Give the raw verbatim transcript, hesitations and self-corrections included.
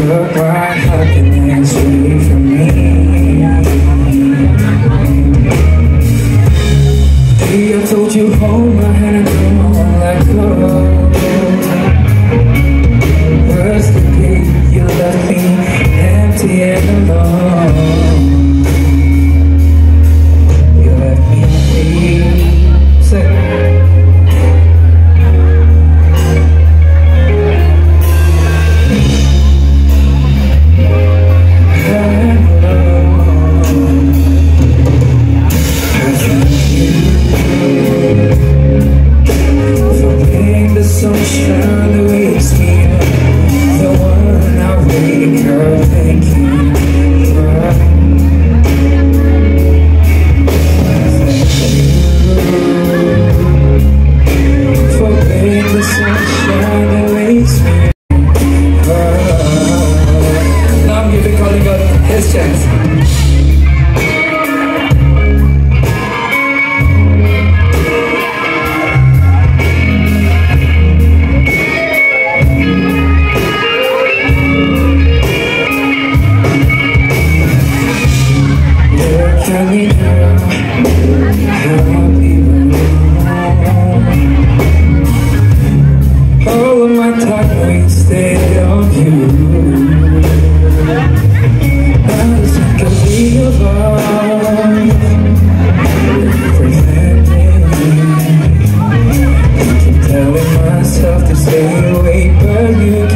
took my happiness away from me. Hey, I told you hold my hand and don't let go. Where's the day you left me empty and alone? You left me empty. Say. Sunshine that wakes me up, the one I wake up thinking of. Thank you for being the sunshine that wakes me up. Now I'm giving calling out his chance. Tell me now, how people all of my time wasted on you. I was sick of being alone, pretending. I keep telling myself to stay away, but you